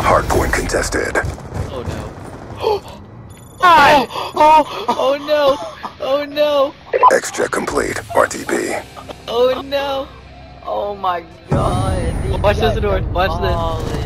Hardpoint contested. Oh no. Oh no! Oh no! X-check complete. RTB. Oh no! Oh my god. Watch this door. Watch this.